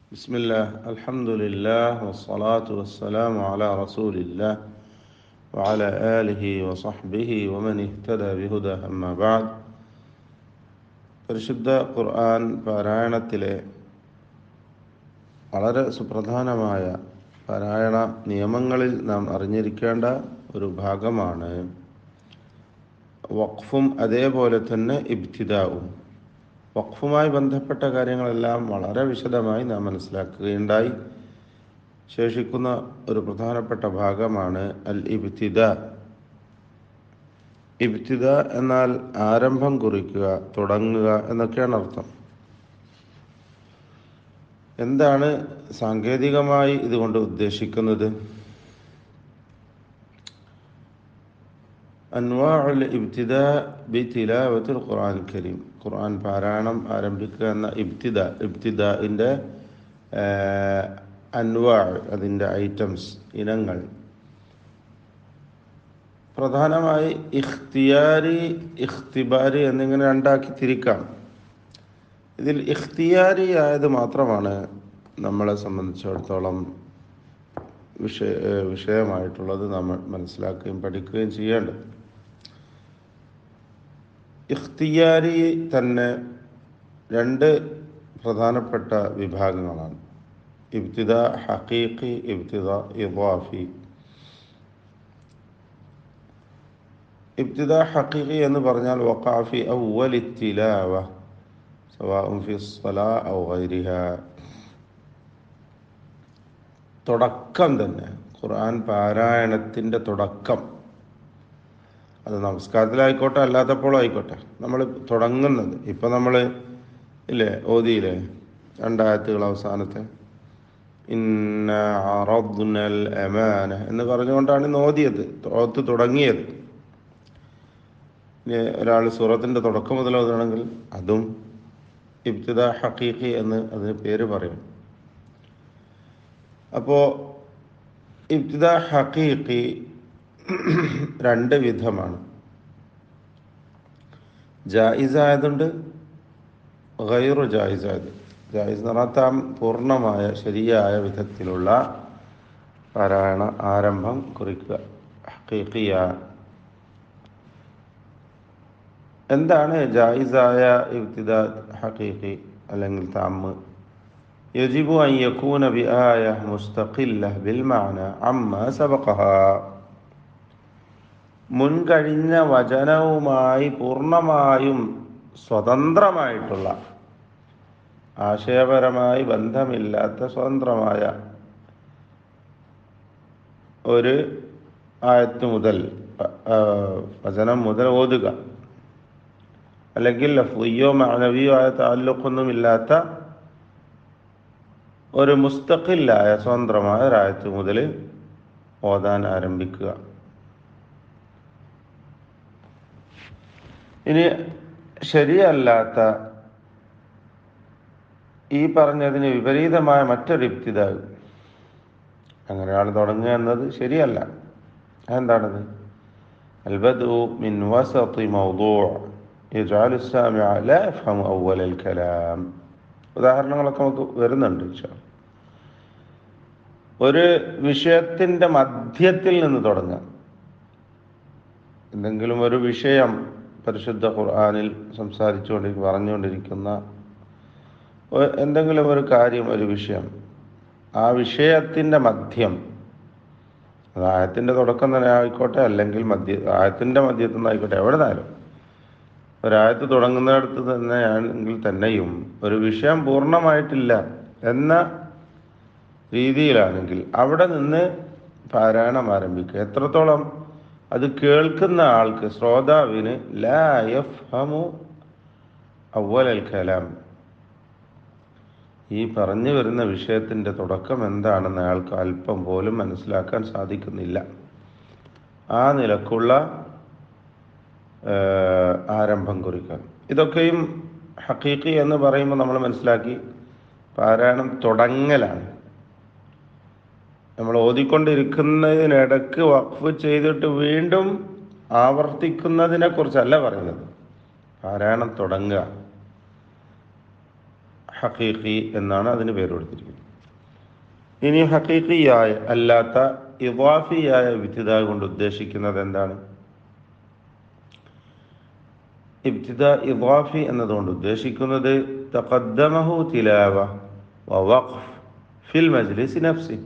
بسم الله الحمد لله والصلاة والسلام على رسول الله وعلى آله وصحبه ومن اهتدى بهداه أما بعد. പരിശുദ്ധ ഖുർആൻ പാരായണത്തിലെ വളരെ സുപ്രധാനമായ പാരായണ നിയമങ്ങളിൽ നാം അറിഞ്ഞിരിക്കേണ്ട ഒരു ഭാഗമാണ് വഖഫും അതേപോലെ തന്നെ ഇബ്തിദാഉം. വഖഫുമായി ബന്ധപ്പെട്ട കാര്യങ്ങളെല്ലാം വളരെ വിശദമായി നാം മനസ്സിലാക്കുകയുണ്ടായി. ശേഷിക്കുന്ന ഒരു പ്രധാനപ്പെട്ട ഭാഗമാണ് അൽ ഇബ്തിദാ. ഇബ്തിദാ എന്നാൽ ആരംഭം കുറിക്കുക, തുടങ്ങുക എന്നൊക്കെയാണ് അർത്ഥം. എന്താണ് സാങ്കേതികമായി ഇതുകൊണ്ട് ഉദ്ദേശിക്കുന്നത്? അൻവാഉൽ ഇബ്തിദാ ബിതിലാവത്തുൽ ഖുർആൻ കരീം. ഖുർആൻ പാരായണം ആരംഭിക്കുക എന്ന ഇബ്തിദാഇൻ്റെ അൻവാ, അതിൻ്റെ ഐറ്റംസ്, ഇനങ്ങൾ പ്രധാനമായി ഇഖ്തിയാരി, ഇഖ്തിബാരി എന്നിങ്ങനെ രണ്ടാക്കി തിരിക്കാം. ഇതിൽ ഇഖ്തിയാരി ആയത് മാത്രമാണ് നമ്മളെ സംബന്ധിച്ചിടത്തോളം വിഷയമായിട്ടുള്ളത് നമ്മൾ മനസ്സിലാക്കുകയും പഠിക്കുകയും ചെയ്യേണ്ടത്. ഇഖ്തിയാരി തന്നെ രണ്ട് പ്രധാനപ്പെട്ട വിഭാഗങ്ങളാണ്: ഇബ്തിദാ ഹഖീഖി, ഇബ്തിദാ ഇദാഫി. ഇബ്തിദാ ഹഖീഖി എന്ന് പറഞ്ഞാൽ വഖഅ ഫി അവ്വലി തിലാവ സവാഉൻ ഫി സ്വലാ ഔ ഗൈരിഹാ. തുടക്കം തന്നെ, ഖുർആൻ പാരായണത്തിൻ്റെ തുടക്കം, അത് നമസ്കാരത്തിലായിക്കോട്ടെ അല്ലാത്തപ്പോഴും ആയിക്കോട്ടെ, നമ്മൾ തുടങ്ങുന്നത്. ഇപ്പം നമ്മൾ ഇല്ലേ ഓതിയില്ലേ രണ്ടായത്തുകൾ അവസാനത്തെ ഇന്ന അറദ്നൽ അമാന എന്ന് പറഞ്ഞുകൊണ്ടാണ് ഇന്ന് ഓതിയത്, തുടങ്ങിയത്. ഇനി ഒരാൾ സൂറത്തിൻ്റെ തുടക്കം മുതൽ ഓതുകയാണെങ്കിൽ അതും ഇബ്തിദാ ഹഖീഖി എന്ന് അതിന് പേര് പറയും. അപ്പോൾ ഇബ്തിദാ ഹഖീഖി രണ്ട് വിധമാണ്. ജായിസായതുണ്ട്, ഗൈറു ജായിസായത്. ജായിസ് എന്ന് പറഞ്ഞാൽ പൂർണ്ണമായ ശരിയായ വിധത്തിലുള്ള പാരായണ ആരംഭം കുറിക്കുക, ഹഖീഖിയ. എന്താണ് ജായിസായ ഇബ്തിദാ ഹഖീഖി അല്ലെങ്കിൽ താമ്? യജിബു അൻ യകൂന ബിആയ മുസ്തഖില്ല ബിൽമഅന അമ്മാ സബഖഹാ. മുൻകഴിഞ്ഞ വചനവുമായി പൂർണ്ണമായും സ്വതന്ത്രമായിട്ടുള്ള, ആശയപരമായി ബന്ധമില്ലാത്ത സ്വതന്ത്രമായ ഒരു ആയത്ത് മുതൽ, വചനം മുതൽ ഓതുക. അല്ലെങ്കിൽ ലഫ്ളിയോ മഅനവിയോ ആയ താല്ലുഖൊന്നുമില്ലാത്ത ഒരു മുസ്തഖില്ലായ സ്വതന്ത്രമായ ഒരായത്ത് മുതൽ ഓതാൻ ആരംഭിക്കുക. ഇനി ശരിയല്ലാത്ത, ഈ പറഞ്ഞതിന് വിപരീതമായ മറ്റൊരു ഇബ്തിദാ, അങ്ങനെ ആൾ തുടങ്ങുക എന്നത് ശരിയല്ല. അതെന്താണത്? അൽബദു മിൻ വസതി മൗദൂഅ് യജ്അലു സാമിഅ ലാ യഫ്ഹമു അവ്വലൽ കലാം. ഉദാഹരണങ്ങളൊക്കെ നമുക്ക് വരുന്നുണ്ട്. ഒരു വിഷയത്തിൻ്റെ മധ്യത്തിൽ നിന്ന് തുടങ്ങുക. എന്തെങ്കിലും ഒരു വിഷയം പരിശുദ്ധ ഖുർആനിൽ പറഞ്ഞുകൊണ്ടിരിക്കുന്ന എന്തെങ്കിലും ഒരു കാര്യം, ഒരു വിഷയം, ആ വിഷയത്തിൻ്റെ മധ്യം, അത് ആയത്തിൻ്റെ തുടക്കം തന്നെ ആയിക്കോട്ടെ, അല്ലെങ്കിൽ ആയത്തിൻ്റെ മധ്യത്തിൽ നിന്നായിക്കോട്ടെ, എവിടെ നിന്നാലും ഒരായത്ത് തുടങ്ങുന്നിടത്ത് തന്നെയാണെങ്കിൽ തന്നെയും ഒരു വിഷയം പൂർണ്ണമായിട്ടില്ല എന്ന രീതിയിലാണെങ്കിൽ അവിടെ നിന്ന് പാരായണം ആരംഭിക്കുക. എത്രത്തോളം അത് കേൾക്കുന്ന ആൾക്ക്, ശ്രോതാവിന് ലാ യഫ്ഹമു അവ്വലൽ കലാം, ഈ പറഞ്ഞു വരുന്ന വിഷയത്തിൻ്റെ തുടക്കം എന്താണെന്ന് അയാൾക്ക് അല്പം പോലും മനസ്സിലാക്കാൻ സാധിക്കുന്നില്ല. ആ നിലക്കുള്ള ആരംഭം കുറിക്കാൻ. ഇതൊക്കെയും ഹഖീഖി എന്ന് പറയുമ്പോൾ നമ്മൾ മനസ്സിലാക്കി പാരായണം തുടങ്ങലാണ്. നമ്മൾ ഓതിക്കൊണ്ടിരിക്കുന്നതിനിടക്ക് വഖഫ് ചെയ്തിട്ട് വീണ്ടും ആവർത്തിക്കുന്നതിനെ കുറിച്ചല്ല പറയുന്നത്. പാരായണം തുടങ്ങുക ഹഖീഖി എന്നാണ് അതിന് പേര് കൊടുത്തിരിക്കുന്നത്. ഇനി ഹഖീഖിയായ അല്ലാത്ത ഇളാഫിയായ ഇബ്തിദാ കൊണ്ട് ഉദ്ദേശിക്കുന്നത് എന്താണ്? ഇബ്തിദാ ഇളാഫി എന്നതുകൊണ്ട് ഉദ്ദേശിക്കുന്നത് തഖദ്ദമഹു തിലാവ വ വഖഫ് ഫിൽ മജ്ലിസി നഫ്സി,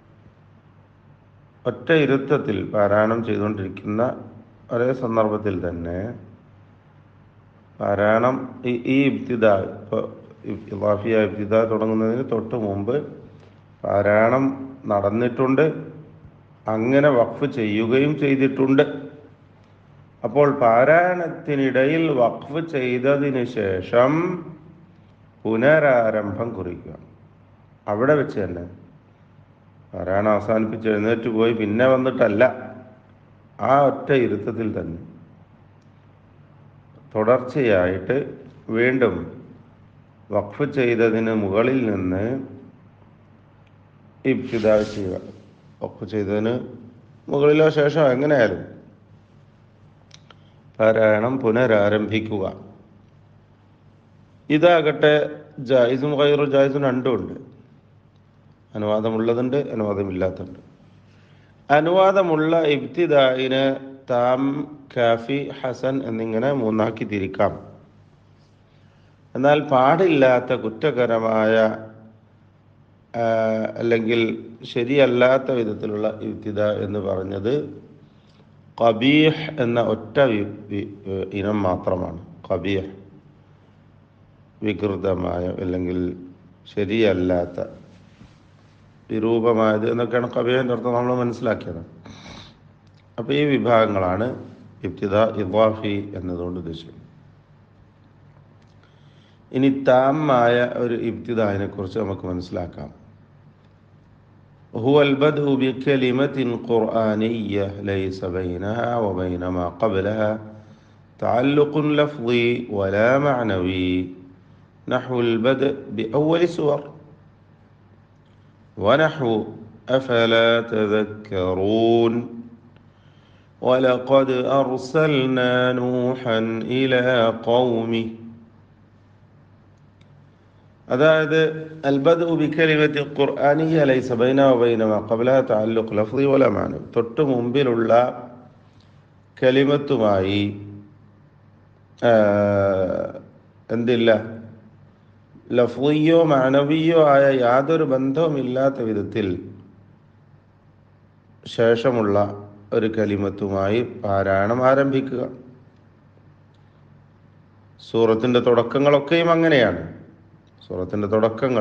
ഒറ്റ ഇരുത്തത്തിൽ പാരായണം ചെയ്തുകൊണ്ടിരിക്കുന്ന ഒരേ സന്ദർഭത്തിൽ തന്നെ പാരായണം ഈ ഇബ്തിദാ, ഇപ്പോൾ ഇളാഫിയായ ഇബ്തിദാ തുടങ്ങുന്നതിന് തൊട്ട് മുമ്പ് പാരായണം നടന്നിട്ടുണ്ട്, അങ്ങനെ വഖഫ് ചെയ്യുകയും ചെയ്തിട്ടുണ്ട്. അപ്പോൾ പാരായണത്തിനിടയിൽ വഖഫ് ചെയ്തതിന് ശേഷം പുനരാരംഭം കുറിക്കുക. അവിടെ വെച്ച് തന്നെ പാരായണം അവസാനിപ്പിച്ച് എഴുന്നേറ്റ് പോയി പിന്നെ വന്നിട്ടല്ല, ആ ഒറ്റ ഇരുത്തത്തിൽ തന്നെ തുടർച്ചയായിട്ട് വീണ്ടും വഖഫ് ചെയ്തതിന് മുകളിൽ നിന്ന് ഇബ്തിദാ ചെയ്യുക. വഖഫ് ചെയ്തതിന് മുകളിലോ ശേഷം എങ്ങനെയായാലും പാരായണം പുനരാരംഭിക്കുക. ഇതാകട്ടെ ജായിസും ഗൈറു ജായിസും രണ്ടുമുണ്ട്. അനുവാദമുള്ളതുണ്ട്, അനുവാദമില്ലാത്തതുണ്ട്. അനുവാദമുള്ള ഇബ്തിദായിന് താം, കാഫി, ഹസൻ എന്നിങ്ങനെ മൂന്നാക്കി തിരിക്കാം. എന്നാൽ പാടില്ലാത്ത കുറ്റകരമായ അല്ലെങ്കിൽ ശരിയല്ലാത്ത വിധത്തിലുള്ള ഇബ്തിദാ എന്ന് പറഞ്ഞത് ഖബീഹ് എന്ന ഒറ്റ ഇനം മാത്രമാണ്. ഖബീഹ് വികൃതമായ അല്ലെങ്കിൽ ശരിയല്ലാത്ത വിരൂപമായത് എന്നൊക്കെയാണ് ഖബീഹിൻ്റെ അർത്ഥം നമ്മൾ മനസ്സിലാക്കിയത്. അപ്പോൾ ഈ വിഭാഗങ്ങളാണ് ഇബ്തിദാ ഇളാഫി എന്നതുകൊണ്ട് ഉദ്ദേശിക്കുന്നത്. ഇനി താമായ ഒരു ഇബ്തിദായിനെ കുറിച്ച് നമുക്ക് മനസ്സിലാക്കാം. هو البدء بكلمة قرآنية ليس بينها وبين ما قبلها تعلق لفظي ولا معنوي، نحو البدء بأول سور، ونحو أفلا تذكرون، ولقد أرسلنا نوحا إلى قومه. അതായത് അൽബദു ബികലിമത്തി ഖുർആനിയ്യ ലൈസ ബൈനഹാ വബൈന മാ ഖബ്ലഹാ തഅല്ലുഖ് ലഫ്ളി വലാ മഅനവി, തൊട്ട് മുമ്പിലുള്ള കലിമത്തുമായി എന്തില്ല, ലഫ്ളിയോ മഅനവിയോ ആയ യാതൊരു ബന്ധവുമില്ലാത്ത വിധത്തിൽ ശേഷമുള്ള ഒരു കലിമത്തുമായി പാരായണം ആരംഭിക്കുക. സൂറത്തിൻ്റെ തുടക്കങ്ങളൊക്കെയും അങ്ങനെയാണ്. സൂറത്തിൻ്റെ തുടക്കങ്ങൾ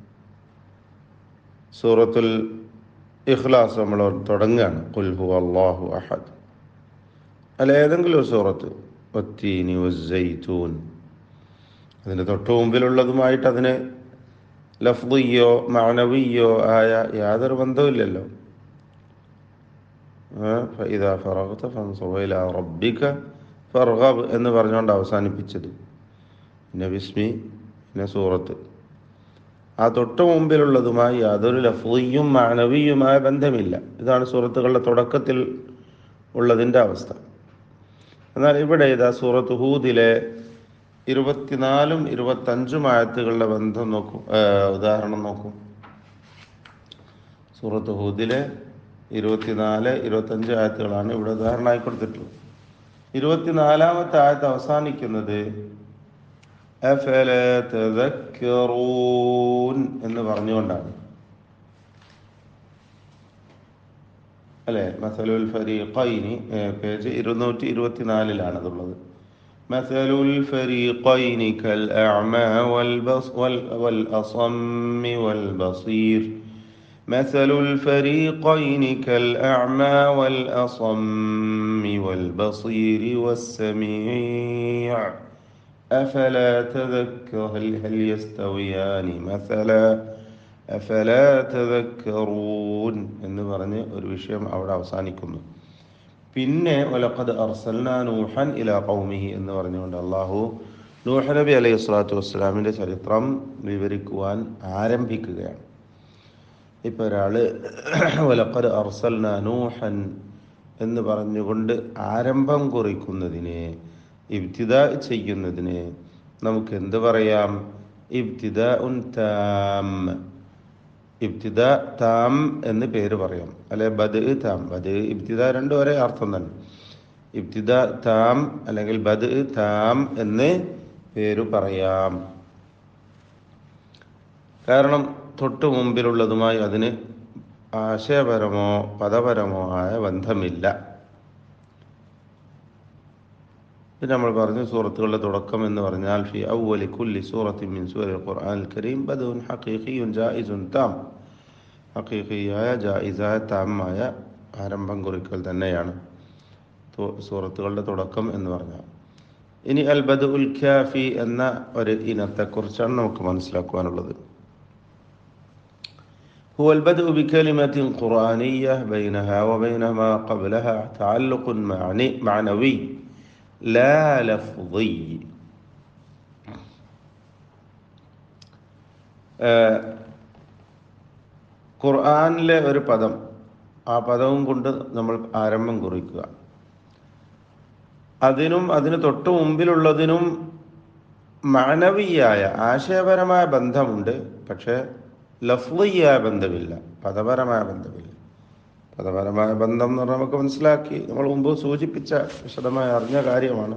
സൂറത്തുൽ ഇഖ്ലാസ് നമ്മൾ തുടങ്ങുകയാണ്, ഖുൽ ഹുവല്ലാഹു അഹദ്. അല്ല, ഏതെങ്കിലും ഒരു സൂറത്ത്, വത്തീനി വസ്സൈതൂൻ, അതിൻ്റെ തൊട്ട് മുമ്പിലുള്ളതുമായിട്ട് അതിന് ലഫ്ളിയോ മഅനവിയോ ആയ യാതൊരു ബന്ധവുമില്ലല്ലോ. ഫഇദാ ഫറഗ്ത ഫൻസബ് ഇലാ റബ്ബിക ഫർഗബ് എന്ന് പറഞ്ഞുകൊണ്ട് അവസാനിപ്പിച്ചത്. പിന്നെ ബിസ്മി, പിന്നെ സൂറത്ത്. ആ തൊട്ട് മുമ്പിലുള്ളതുമായി യാതൊരു ലഫ്ളിയും മഅനവിയുമായ ബന്ധമില്ല. ഇതാണ് സൂറത്തുകളുടെ തുടക്കത്തിൽ ഉള്ളതിൻ്റെ അവസ്ഥ. എന്നാൽ ഇവിടെ ഇതാ സൂറത്ത് ഹൂദിലെ 24ഉം 25ഉം ആയത്തുകളുടെ ബന്ധം നോക്കൂ, ഉദാഹരണം നോക്കൂ. സൂറത്ത് ഹൂദിലെ 24, 25 ആയത്തുകളാണ് ഇവിടെ ഉദാഹരണമായി കൊടുത്തിട്ടുള്ളത്. 24ാമത്തെ ആയത്ത് അവസാനിക്കുന്നത് അഫലാ തദക്കറൂൻ എന്ന് പറഞ്ഞുകൊണ്ടാണ്, അല്ലേ? മസലുൽ ഫരീഖൈനി, പേജ് 224 അതുള്ളത്. മസലുൽ ഫരീഖൈനി കൽ അഅമാ വൽ അസമ്മി വൽ ബസീർ. മസലുൽ ഫരീഖൈനി കൽ അഅമാ വൽ അസമ്മി വൽ ബസീർ വസ്സമീഅ أفلا تذكر هل يستويان مثلا أفلا تذكرون എന്ന് പറഞ്ഞ് ഒരു വിഷയം അവിടെ അവസാനിക്കുന്നു. പിന്നെ വലഖദ് അർസൽനാ നൂഹൻ ഇലാ ഖൗമിഹി എന്ന് പറഞ്ഞുകൊണ്ട് അല്ലാഹു നൂഹ് നബി അലൈഹി സ്വലാത്തു വസ്സലാമിൻ്റെ ചരിത്രം വിവരിക്കുവാൻ ആരംഭിക്കുകയാണ്. ഇപ്പോൾ ഒരാൾ വലഖദ് അർസൽനാ നൂഹൻ എന്ന് പറഞ്ഞുകൊണ്ട് ആരംഭം കുറിക്കുന്നതിന്, ഇബ്തിദാ ചെയ്യുന്നതിന് നമുക്ക് എന്ത് പറയാം? ഇബ്തിദാഉൻ താം, ഇബ്തിദ താം എന്ന് പേര് പറയാം, അല്ലെ ബദ് താം. ബദ് ഇബ്തിദ രണ്ടും ഒരേ അർത്ഥം തന്നെ. ഇബ്തിദ താം അല്ലെങ്കിൽ ബദ് താം എന്ന് പേര് പറയാം. കാരണം തൊട്ടു മുമ്പിലുള്ളതുമായി അതിന് ആശയപരമോ പദപരമോ ആയ ബന്ധമില്ല. പിന്നെ നമ്മൾ പറഞ്ഞു സൂറത്തുകളുടെ തുടക്കം എന്ന് പറഞ്ഞാൽ ഫി അവ്വലി കുല്ലി സൂറത്തിൻ മിൻ സൂറത്തിൽ ഖുർആനിൽ കരീം ബദഉൻ ഹഖീഖിയുൻ ജായിസുൻ താം. ഹഖീഖിയായ ജായിസായ താമായ ആരംഭം കുറിക്കൽ തന്നെയാണ് സൂറത്തുകളുടെ തുടക്കം എന്ന് പറഞ്ഞാൽ. ഇനി അൽ ബദഉൽ കാഫി എന്ന ഒരു ഇനത്തെക്കുറിച്ചാണ് നമുക്ക് മനസ്സിലാക്കുവാനുള്ളത്. هو البدء بكلمة قرآنية بينها وبين ما قبلها تعلق معنوي لا لفظي. ഖുർആനിലെ ഒരു പദം, ആ പദവും കൊണ്ട് നമ്മൾ ആരംഭം കുറിക്കുക. അതിനും അതിന് തൊട്ടു മുമ്പിലുള്ളതിനും മാനവീയായ ആശയപരമായ ബന്ധമുണ്ട്, പക്ഷേ ലഫ്ളിയായ ബന്ധമില്ല, പദപരമായ ബന്ധമില്ല. പദപരമായ ബന്ധം എന്ന് പറഞ്ഞാൽ നമുക്ക് മനസ്സിലാക്കി, നമ്മൾ മുമ്പ് സൂചിപ്പിച്ച വിശദമായി അറിഞ്ഞ കാര്യമാണ്.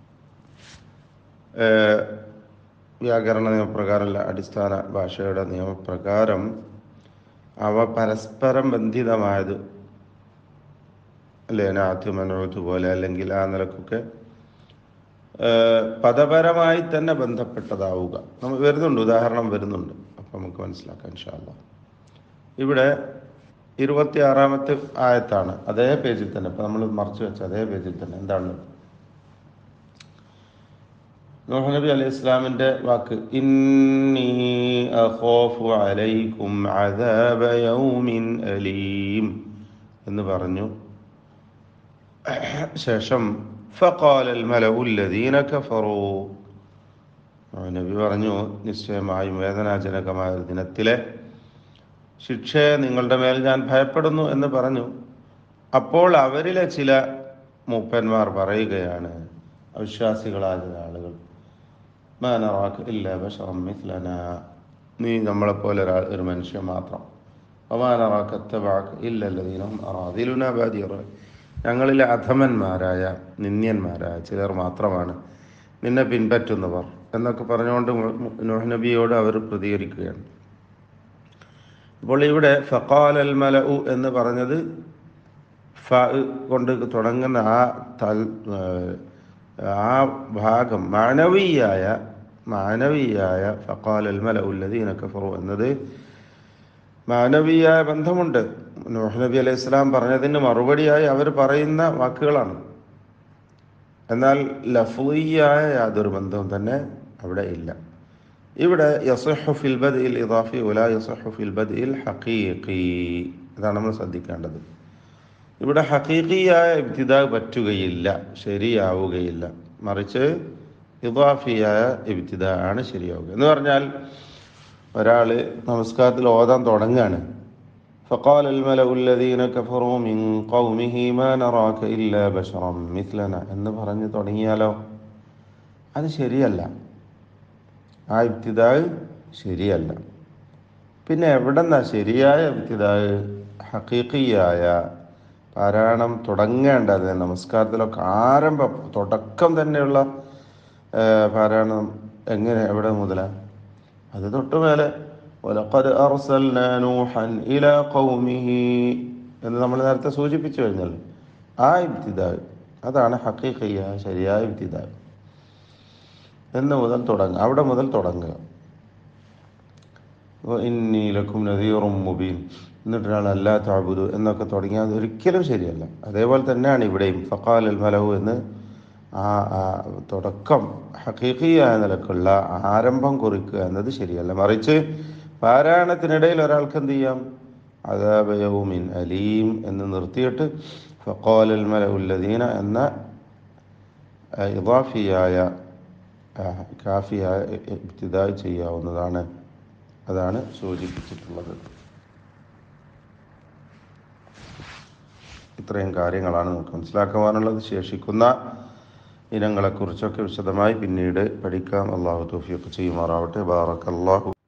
വ്യാകരണ നിയമപ്രകാരമല്ല, അടിസ്ഥാന ഭാഷയുടെ നിയമപ്രകാരം അവ പരസ്പരം ബന്ധിതമായത്, അല്ലേ, നാഥ്യമനോത്ത് പോലെ അല്ലെങ്കിൽ ആ നിലക്കൊക്കെ പദപരമായി തന്നെ ബന്ധപ്പെട്ടതാവുക നമുക്ക് വരുന്നുണ്ട്, ഉദാഹരണം വരുന്നുണ്ട്. അപ്പം നമുക്ക് മനസ്സിലാക്കാം ഇൻഷാ അല്ലാഹ്. ഇവിടെ 26-ാമത്തെ ആയത്താണ്, അതേ പേജിൽ തന്നെ, ഇപ്പം നമ്മൾ മറച്ചു വെച്ച അതേ പേജിൽ തന്നെ. എന്താണ് നൂഹ് നബി അലൈഹി ഇസ്ലാമിന്റെ വാക്ക്? ഇന്നി അഖാഫു അലൈക്കും അദാബ യൗമിൻ അലീം എന്ന് പറഞ്ഞു. ശേഷം ഫഖാലൽ മലഉ അല്ലദീന കഫറൂ, നബി പറഞ്ഞു നിശ്ചയമായും വേദനാജനകമായ ഒരു ദിനത്തിലെ ശിക്ഷയെ നിങ്ങളുടെ മേൽ ഞാൻ ഭയപ്പെടുന്നു എന്ന് പറഞ്ഞു. അപ്പോൾ അവരിലെ ചില മൂപ്പന്മാർ പറയുകയാണ്, അവിശ്വാസികളായ ആളുകൾ, മാ നറാക ഇല്ലാ ബശറൻ മിത്ലനാ, നീ നമ്മളെപ്പോലെ ഒരു മനുഷ്യൻ മാത്രം. വമാ നറാക ഇത്തബഅക ഇല്ല അല്ലദീന ഹും അറാദിലുനാ ബാദിയ റഅയ്, ഞങ്ങളിലെ അധമന്മാരായ നിന്ദ്യന്മാരായ ചിലർ മാത്രമാണ് നിന്നെ പിൻപറ്റുന്നവർ എന്നൊക്കെ പറഞ്ഞുകൊണ്ട് നൂഹ് നബിയോട് അവർ പ്രതികരിക്കുകയാണ്. അപ്പോൾ ഇവിടെ ഫഖാലൽ മലഉ എന്ന് പറഞ്ഞത് ഫ കൊണ്ട് തുടങ്ങുന്ന ആ ഭാഗം മാനവീയായ ഫഖാലൽ മലഉ അല്ലദീന കഫറു എന്നത് മാനവീയായ ബന്ധമുണ്ട്. നൂഹ് നബി അലൈഹി ഇസ്ലാം പറഞ്ഞതിന് മറുപടിയായി അവർ പറയുന്ന വാക്കുകളാണ്. എന്നാൽ ലഫ്ളിയായ യാതൊരു ബന്ധവും തന്നെ അവിടെ ഇല്ല. ഇവിടെ യസ്ഹു ഫിൽ ബദ്ഇൽ ഇദാഫി വലാ യസ്ഹു ഫിൽ ബദ്ഇൽ ഹഖീഖി, ഇതാണ് നമ്മൾ ശ്രദ്ധിക്കേണ്ടത്. ഇവിടെ ഹഖീഖിയായ ഇബ്തിദാ പറ്റുകയില്ല, ശരിയാവുകയില്ല. മറിച്ച് ഇദാഫിയായ ഇബ്തിദാ ആണ് ശരിയാവുക. എന്ന് പറഞ്ഞാൽ ഒരാൾ നമസ്കാരത്തിൽ ഓതാൻ തുടങ്ങുകയാണ്, ഫഖാലൽ മലഉ അല്ലദീന കഫറൂ മിൻ ഖൗമിഹി മാ നറാക ഇല്ലാ ബശറൻ മിത്ലനാ എന്ന് പറഞ്ഞ് തുടങ്ങിയാലോ, അത് ശരിയല്ല, ആ ഇബ്തിദാ ശരിയല്ല. പിന്നെ എവിടെന്നാ ശരിയായ ഇബ്തിദാ? ഹഖീഖിയായ പാരായണം തുടങ്ങേണ്ടത് നമസ്കാരത്തിലൊക്കെ തുടക്കം തന്നെയുള്ള പാരായണം എവിടെ മുതലാണ്? അത് തൊട്ടുമേലെ വലഖദ് അർസൽനാ നൂഹൻ ഇലാ ഖൗമിഹി എന്ന് നമ്മൾ നേരത്തെ സൂചിപ്പിച്ചു കഴിഞ്ഞാൽ ആ ഇബ്തിദാ, അതാണ് ഹഖീഖിയായ ശരിയായ ഇബ്തിദാ എന്ന് മുതൽ തുടങ്ങുക, അവിടെ മുതൽ തുടങ്ങുക. ഇന്നി ലക്കും നദീറും മുബീൻ എന്നിട്ടൊരാൾ അല്ലാ തഅബുദു എന്നൊക്കെ തുടങ്ങിയാൽ അത് ഒരിക്കലും ശരിയല്ല. അതേപോലെ തന്നെയാണ് ഇവിടെയും ഫഖാലൽ മലഉ എന്ന് ആ തുടക്കം ഹഖീഖിയായ നിലക്കുള്ള ആരംഭം കുറിക്കുക എന്നത് ശരിയല്ല. മറിച്ച് പാരായണത്തിനിടയിൽ ഒരാൾക്ക് എന്ത് ചെയ്യാം? അദാബ യൗമിൻ അലീം എന്ന് നിർത്തിയിട്ട് ഫഖാലൽ മലഉ അല്ലദീന എന്ന ഇദാഫിയായ കാഫിയായ ഇബ്തിദാ ചെയ്യാവുന്നതാണ്. അതാണ് സൂചിപ്പിച്ചിട്ടുള്ളത്. ഇത്രയും കാര്യങ്ങളാണ് നമുക്ക് മനസ്സിലാക്കുവാനുള്ളത്. ശേഷിക്കുന്ന ഇനങ്ങളെക്കുറിച്ചൊക്കെ വിശദമായി പിന്നീട് പഠിക്കാം. അല്ലാഹു തൗഫീഖ് ചെയ്യുമാറാവട്ടെ. ബാറക്കല്ലാഹു